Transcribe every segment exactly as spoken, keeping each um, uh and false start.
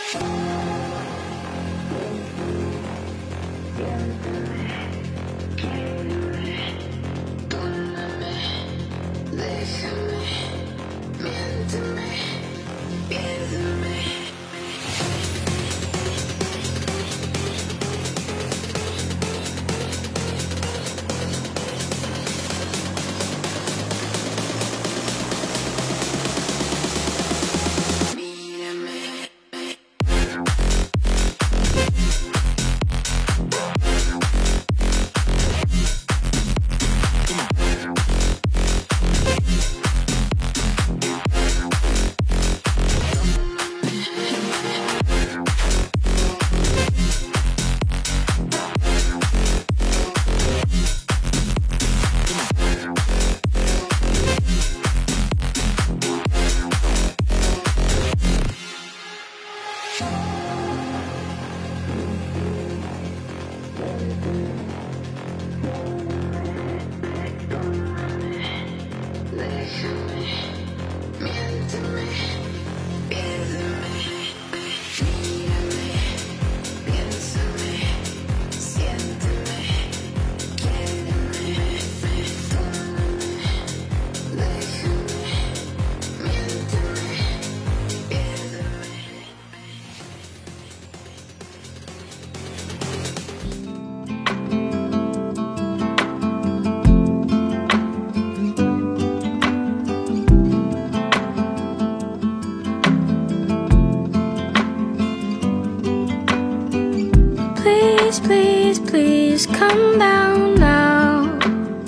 Please, please, please come down now.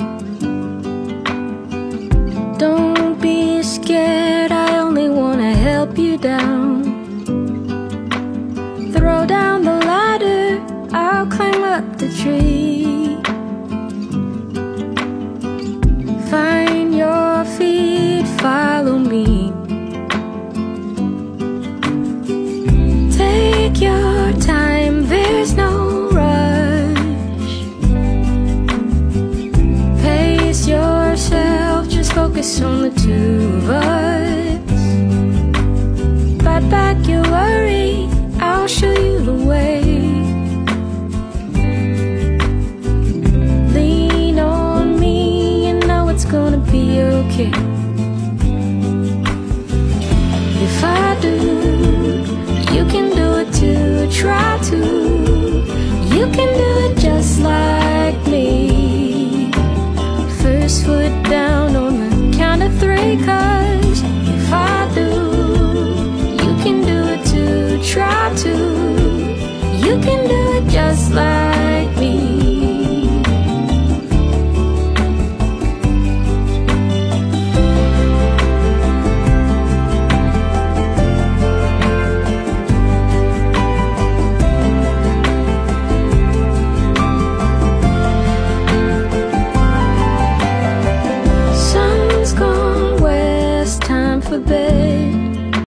Don't be scared, I only wanna help you down. Throw down the ladder, I'll climb up the tree. Find your feet, follow me. Take your time, there's no yourself, just focus on the two of us. Fight back your worry, I'll show you the way. Lean on me, you know it's gonna be okay. If I do, you can do it too. Try to